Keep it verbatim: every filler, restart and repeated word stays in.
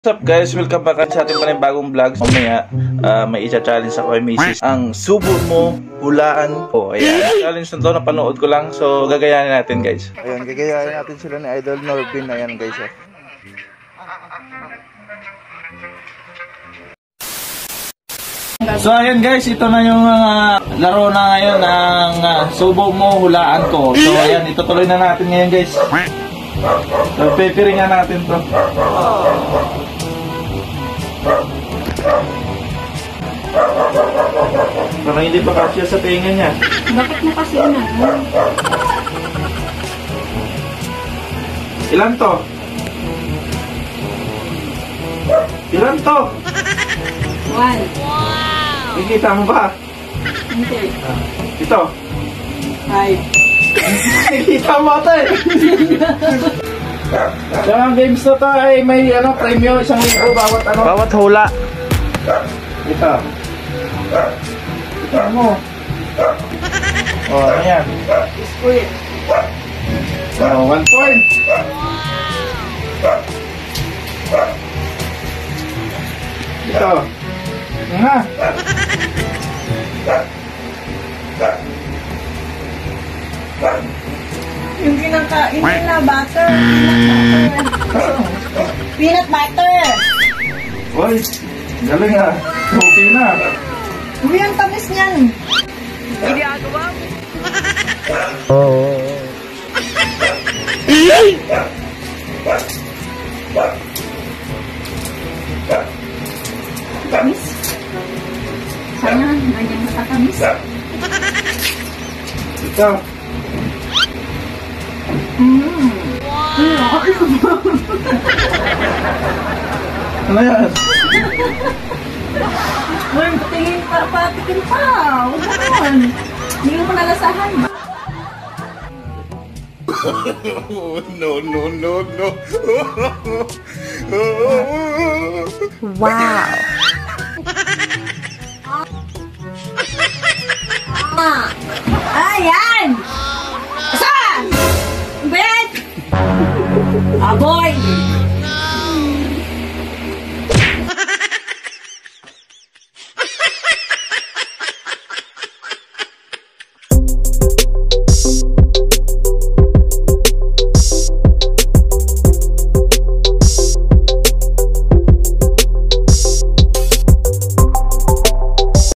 What's up guys? Welcome back sa ating panibagong vlog. Mamaya uh, may isa-challenge ako kay Macy's. Ang subo mo, hulaan ko. Ayan, challenge na to, napanood ko lang. So gagayanin natin guys. Ayan, gagayanin natin sila ni Idol Norbin. Ayan guys. Oh. So ayan guys, ito na yung uh, laro na ngayon ng uh, subo mo, hulaan ko. So ayan, itutuloy na natin ngayon guys. So pepiringan natin to. Parang hindi pa kasya sa tenga niya. Bakit na kasi na? Ilan to? Ilan to? One. Wow! Nakikita mo ba? Hindi. Ito? Five. Nakikita mo ito eh. So ang games na to ay may ano, premyo, isang libo bawat ano. Bawat hula. Ito. Ito mo. Oh, ano yan? Uy. Oh, one point. Ito. Nga. Yung pinaka, yung na butter. Peanut butter. Uy, galing ah. Okay na. Uy, ang tamis niyan. Ginagawa mo. Oo. Tamis. Sana, ganyan matatamis. Ito. Mmm. Wow. Ano yan? Uy, patingin pa, patikin pa. Huwag naman. Hindi mo nalasahan. No, no, no, no. Wow. Ayan! Asa? Bet! Aboy!